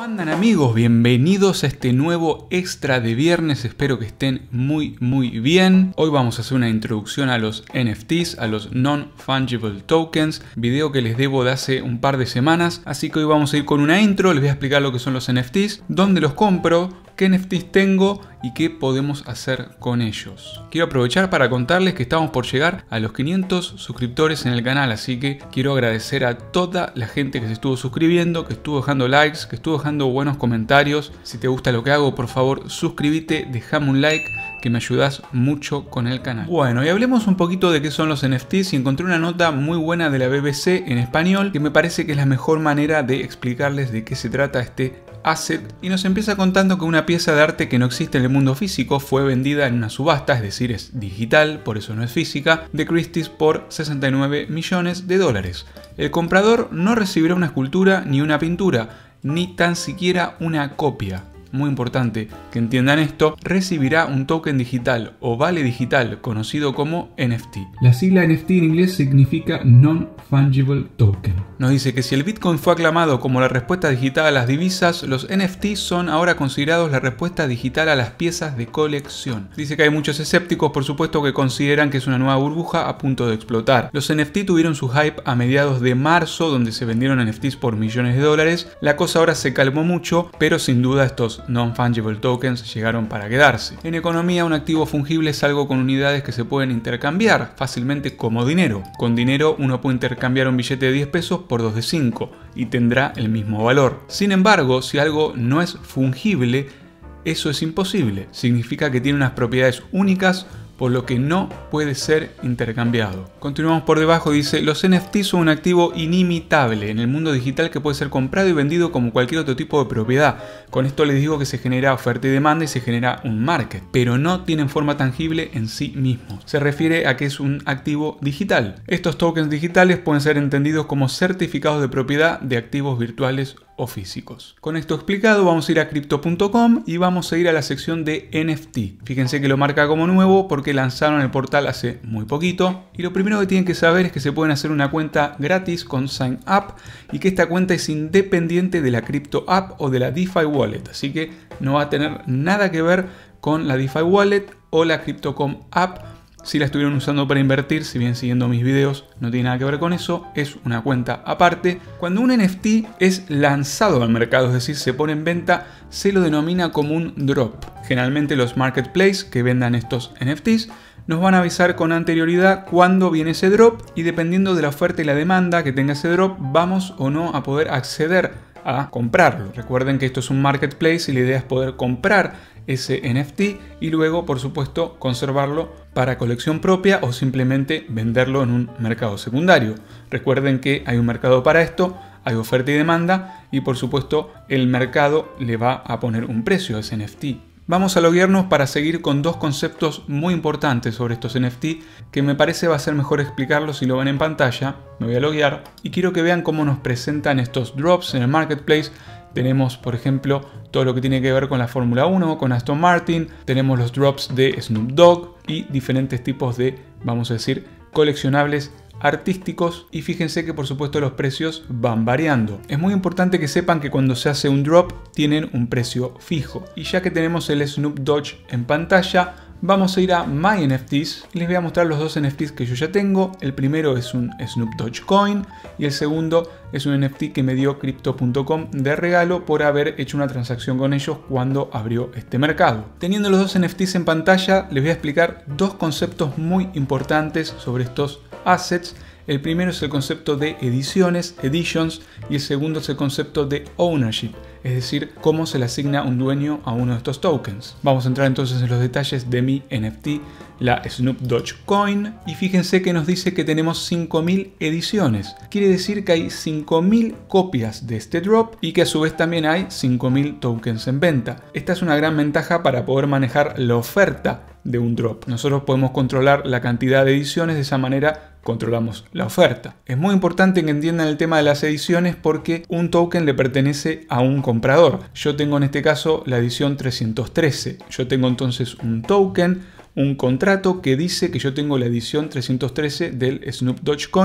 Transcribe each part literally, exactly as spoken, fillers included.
¿Cómo andan, amigos? Bienvenidos a este nuevo extra de viernes, espero que estén muy muy bien. Hoy vamos a hacer una introducción a los N F Ts, a los Non-Fungible Tokens, video que les debo de hace un par de semanas, así que hoy vamos a ir con una intro, les voy a explicar lo que son los N F Ts, dónde los compro, qué N F Ts tengo y qué podemos hacer con ellos. Quiero aprovechar para contarles que estamos por llegar a los quinientos suscriptores en el canal, así que quiero agradecer a toda la gente que se estuvo suscribiendo, que estuvo dejando likes, que estuvo dejando buenos comentarios. Si te gusta lo que hago, por favor suscríbete, dejame un like, que me ayudas mucho con el canal. Bueno, y hablemos un poquito de qué son los N F Ts, y encontré una nota muy buena de la B B C en español que me parece que es la mejor manera de explicarles de qué se trata este asset, y nos empieza contando que una pieza de arte que no existe en el mundo físico fue vendida en una subasta, es decir, es digital, por eso no es física, de Christie's por sesenta y nueve millones de dólares. El comprador no recibirá una escultura ni una pintura, ni tan siquiera una copia. Muy importante que entiendan esto, recibirá un token digital o vale digital conocido como N F T. La sigla N F T en inglés significa Non-Fungible Token. Nos dice que si el Bitcoin fue aclamado como la respuesta digital a las divisas, los N F T son ahora considerados la respuesta digital a las piezas de colección. Dice que hay muchos escépticos, por supuesto, que consideran que es una nueva burbuja a punto de explotar. Los N F T tuvieron su hype a mediados de marzo, donde se vendieron N F Ts por millones de dólares. La cosa ahora se calmó mucho, pero sin duda estos Non-Fungible Tokens llegaron para quedarse. En economía, un activo fungible es algo con unidades que se pueden intercambiar fácilmente como dinero. Con dinero uno puede intercambiar un billete de diez pesos por dos de cinco y tendrá el mismo valor. Sin embargo, si algo no es fungible, eso es imposible. Significa que tiene unas propiedades únicas, por lo que no puede ser intercambiado. Continuamos por debajo, dice: los N F T son un activo inimitable en el mundo digital que puede ser comprado y vendido como cualquier otro tipo de propiedad. Con esto les digo que se genera oferta y demanda y se genera un market, pero no tienen forma tangible en sí mismos. Se refiere a que es un activo digital. Estos tokens digitales pueden ser entendidos como certificados de propiedad de activos virtuales o físicos. Con esto explicado, vamos a ir a crypto punto com y vamos a ir a la sección de N F T. Fíjense que lo marca como nuevo porque lanzaron el portal hace muy poquito, y lo primero que tienen que saber es que se pueden hacer una cuenta gratis con Sign Up y que esta cuenta es independiente de la Crypto App o de la DeFi Wallet, así que no va a tener nada que ver con la DeFi Wallet o la Crypto punto com App. Si la estuvieron usando para invertir, si bien siguiendo mis videos, no tiene nada que ver con eso, es una cuenta aparte. Cuando un N F T es lanzado al mercado, es decir, se pone en venta, se lo denomina como un drop. Generalmente los marketplaces que vendan estos N F Ts nos van a avisar con anterioridad cuándo viene ese drop, y dependiendo de la oferta y la demanda que tenga ese drop, vamos o no a poder acceder a comprarlo. Recuerden que esto es un marketplace y la idea es poder comprar ese N F T y luego, por supuesto, conservarlo para colección propia o simplemente venderlo en un mercado secundario. Recuerden que hay un mercado para esto, hay oferta y demanda, y por supuesto el mercado le va a poner un precio a ese N F T. Vamos a loguearnos para seguir con dos conceptos muy importantes sobre estos N F T que me parece va a ser mejor explicarlos si lo ven en pantalla. Me voy a loguear y quiero que vean cómo nos presentan estos drops en el marketplace. Tenemos, por ejemplo, todo lo que tiene que ver con la Fórmula uno, con Aston Martin. Tenemos los drops de Snoop Dogg y diferentes tipos de, vamos a decir, coleccionables artísticos, y fíjense que por supuesto los precios van variando. Es muy importante que sepan que cuando se hace un drop tienen un precio fijo, y ya que tenemos el Snoop Dogg en pantalla, vamos a ir a My N F Ts y les voy a mostrar los dos N F Ts que yo ya tengo. El primero es un Snoop Dogg Coin y el segundo es un N F T que me dio crypto punto com de regalo por haber hecho una transacción con ellos cuando abrió este mercado. Teniendo los dos N F Ts en pantalla, les voy a explicar dos conceptos muy importantes sobre estos assets. El primero es el concepto de ediciones, editions, y el segundo es el concepto de ownership, es decir, cómo se le asigna un dueño a uno de estos tokens. Vamos a entrar entonces en los detalles de mi N F T, la Snoop Dogg Coin, y fíjense que nos dice que tenemos cinco mil ediciones. Quiere decir que hay cinco mil copias de este drop y que a su vez también hay cinco mil tokens en venta. Esta es una gran ventaja para poder manejar la oferta de un drop. Nosotros podemos controlar la cantidad de ediciones, de esa manera controlamos la oferta. Es muy importante que entiendan el tema de las ediciones porque un token le pertenece a un comprador. Yo tengo en este caso la edición trescientos trece. Yo tengo entonces un token, un contrato que dice que yo tengo la edición trescientos trece del Snoop Dogg Coin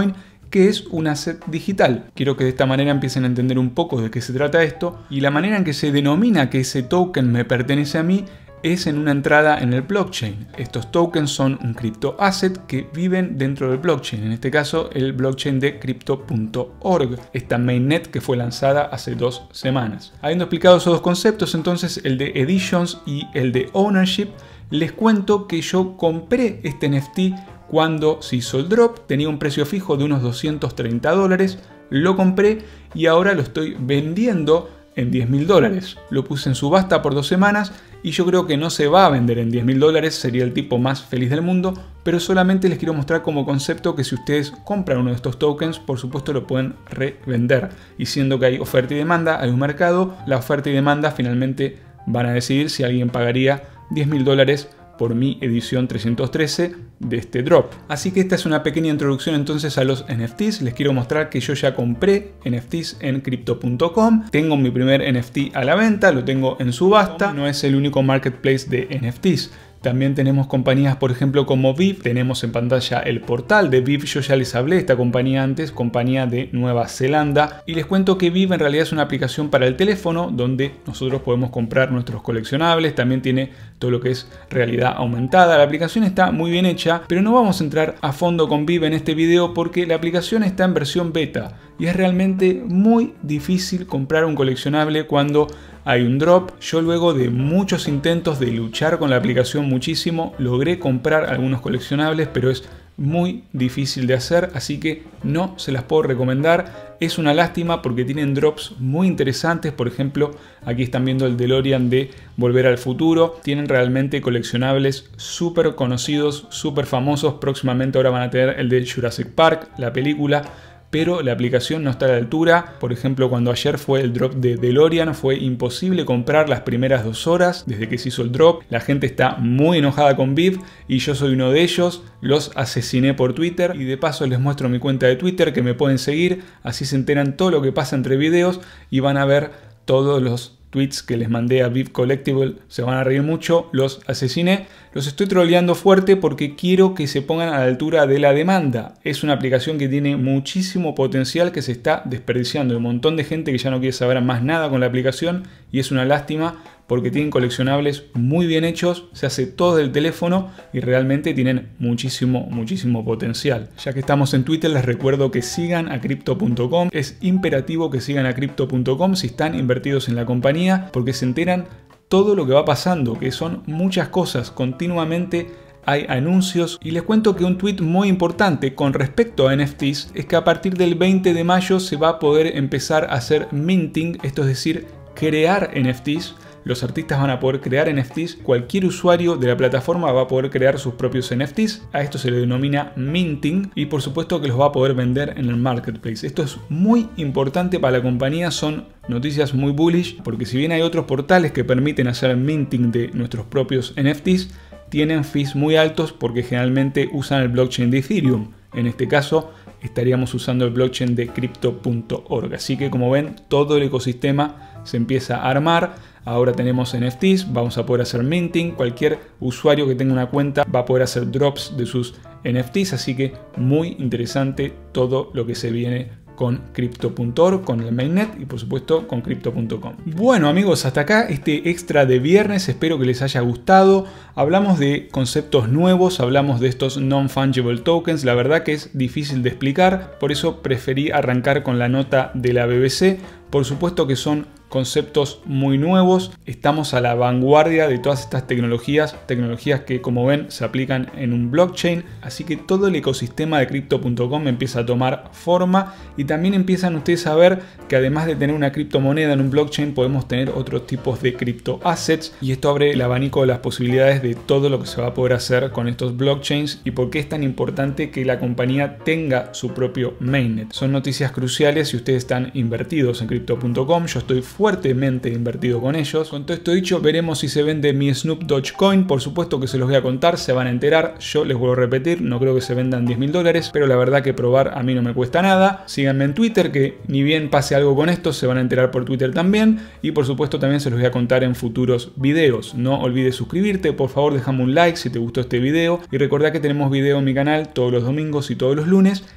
que es un asset digital. Quiero que de esta manera empiecen a entender un poco de qué se trata esto, y la manera en que se denomina que ese token me pertenece a mí es en una entrada en el blockchain. Estos tokens son un cripto asset que viven dentro del blockchain, en este caso el blockchain de crypto punto org, esta mainnet que fue lanzada hace dos semanas. Habiendo explicado esos dos conceptos, entonces el de editions y el de ownership, les cuento que yo compré este N F T cuando se hizo el drop, tenía un precio fijo de unos doscientos treinta dólares, lo compré y ahora lo estoy vendiendo en diez mil dólares. Lo puse en subasta por dos semanas y yo creo que no se va a vender en diez mil dólares, sería el tipo más feliz del mundo, pero solamente les quiero mostrar como concepto que si ustedes compran uno de estos tokens, por supuesto lo pueden revender. Y siendo que hay oferta y demanda, hay un mercado, la oferta y demanda finalmente van a decidir si alguien pagaría diez mil dólares por mi edición trescientos trece de este drop. Así que esta es una pequeña introducción entonces a los N F Ts. Les quiero mostrar que yo ya compré N F Ts en crypto punto com. Tengo mi primer N F T a la venta, lo tengo en subasta. No es el único marketplace de N F Ts. También tenemos compañías, por ejemplo, como Viv. Tenemos en pantalla el portal de Viv. Yo ya les hablé de esta compañía antes, compañía de Nueva Zelanda. Y les cuento que Viv en realidad es una aplicación para el teléfono donde nosotros podemos comprar nuestros coleccionables. También tiene todo lo que es realidad aumentada. La aplicación está muy bien hecha, pero no vamos a entrar a fondo con Viv en este video porque la aplicación está en versión beta. Y es realmente muy difícil comprar un coleccionable cuando hay un drop. Yo luego de muchos intentos de luchar con la aplicación muchísimo, logré comprar algunos coleccionables, pero es muy difícil de hacer, así que no se las puedo recomendar. Es una lástima porque tienen drops muy interesantes. Por ejemplo, aquí están viendo el DeLorean de Volver al Futuro. Tienen realmente coleccionables súper conocidos, súper famosos. Próximamente ahora van a tener el de Jurassic Park, la película. Pero la aplicación no está a la altura. Por ejemplo, cuando ayer fue el drop de DeLorean, fue imposible comprar las primeras dos horas desde que se hizo el drop. La gente está muy enojada con Viv y yo soy uno de ellos. Los asesiné por Twitter y de paso les muestro mi cuenta de Twitter que me pueden seguir. Así se enteran todo lo que pasa entre videos y van a ver todos los tweets que les mandé a Viv Collectible. Se van a reír mucho, los asesiné. Los estoy troleando fuerte porque quiero que se pongan a la altura de la demanda. Es una aplicación que tiene muchísimo potencial que se está desperdiciando. Hay un montón de gente que ya no quiere saber más nada con la aplicación y es una lástima porque tienen coleccionables muy bien hechos, se hace todo del teléfono y realmente tienen muchísimo, muchísimo potencial. Ya que estamos en Twitter, les recuerdo que sigan a crypto punto com. Es imperativo que sigan a crypto punto com si están invertidos en la compañía porque se enteran todo lo que va pasando, que son muchas cosas. Continuamente hay anuncios y les cuento que un tweet muy importante con respecto a N F Ts es que a partir del veinte de mayo se va a poder empezar a hacer minting, esto es decir, crear N F Ts. Los artistas van a poder crear N F Ts, cualquier usuario de la plataforma va a poder crear sus propios N F Ts, a esto se le denomina minting y por supuesto que los va a poder vender en el marketplace. Esto es muy importante para la compañía, son noticias muy bullish porque si bien hay otros portales que permiten hacer minting de nuestros propios N F Ts, tienen fees muy altos porque generalmente usan el blockchain de Ethereum. En este caso estaríamos usando el blockchain de crypto punto org. Así que como ven, todo el ecosistema se empieza a armar. Ahora tenemos N F Ts, vamos a poder hacer minting. Cualquier usuario que tenga una cuenta va a poder hacer drops de sus N F Ts. Así que muy interesante todo lo que se viene con crypto punto org, con el mainnet y por supuesto con crypto punto com. Bueno amigos, hasta acá este extra de viernes, espero que les haya gustado. Hablamos de conceptos nuevos, hablamos de estos non-fungible tokens, la verdad que es difícil de explicar, por eso preferí arrancar con la nota de la B B C. Por supuesto que son conceptos muy nuevos, estamos a la vanguardia de todas estas tecnologías, tecnologías que como ven se aplican en un blockchain, así que todo el ecosistema de crypto punto com empieza a tomar forma y también empiezan ustedes a ver que además de tener una criptomoneda en un blockchain podemos tener otros tipos de cripto assets y esto abre el abanico de las posibilidades de todo lo que se va a poder hacer con estos blockchains y por qué es tan importante que la compañía tenga su propio mainnet. Son noticias cruciales si ustedes están invertidos en crypto punto com, yo estoy fuertemente invertido con ellos. Con todo esto dicho, veremos si se vende mi Snoop Dogecoin. Por supuesto que se los voy a contar, se van a enterar. Yo les vuelvo a repetir, no creo que se vendan diez mil dólares, pero la verdad que probar a mí no me cuesta nada. Síganme en Twitter, que ni bien pase algo con esto, se van a enterar por Twitter también. Y por supuesto también se los voy a contar en futuros videos. No olvides suscribirte, por favor déjame un like si te gustó este video. Y recordá que tenemos video en mi canal todos los domingos y todos los lunes.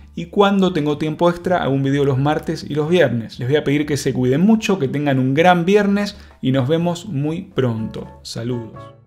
y cuando tengo tiempo extra hago un video los martes y los viernes. Les voy a pedir que se cuiden mucho, que tengan un gran viernes y nos vemos muy pronto. Saludos.